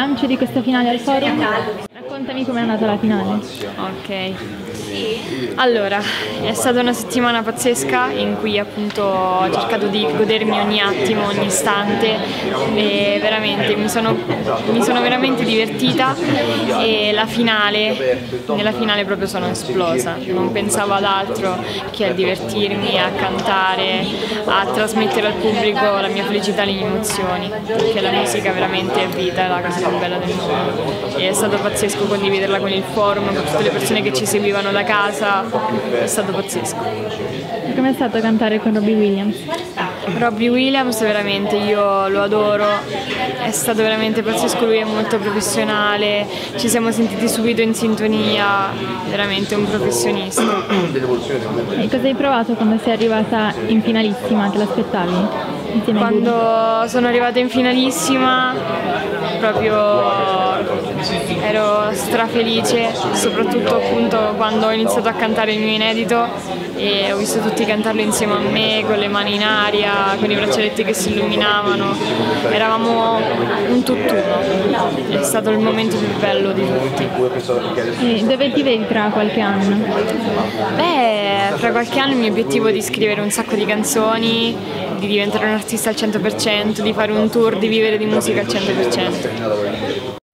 bilancio di questa finale al forum? Raccontami com'è andata la finale. Ok, allora è stata una settimana pazzesca in cui appunto ho cercato di godermi ogni attimo, ogni istante e veramente mi sono veramente divertita e nella finale proprio sono esplosa, non pensavo ad altro che a divertirmi, a cantare, a trasmettere al pubblico la mia felicità e le mie emozioni, perché la musica veramente è vita, è la cosa più bella del mondo e è stato pazzesco condividerla con il forum, con tutte le persone che ci seguivano da casa, è stato pazzesco. Com'è stato cantare con Robbie Williams? Robbie Williams veramente, io lo adoro, è stato veramente pazzesco, lui è molto professionale, ci siamo sentiti subito in sintonia, veramente un professionista. E cosa hai provato quando sei arrivata in finalissima? Te l'aspettavi? Quando sono arrivata in finalissima proprio ero strafelice, soprattutto appunto quando ho iniziato a cantare il mio inedito e ho visto tutti cantarlo insieme a me, con le mani in aria, con i braccialetti che si illuminavano, eravamo un tutt'uno, è stato il momento più bello di tutti. E dove ti vedi tra qualche anno? Beh, fra qualche anno il mio obiettivo è di scrivere un sacco di canzoni, di diventare un artista al 100%, di fare un tour, di vivere di musica al 100%.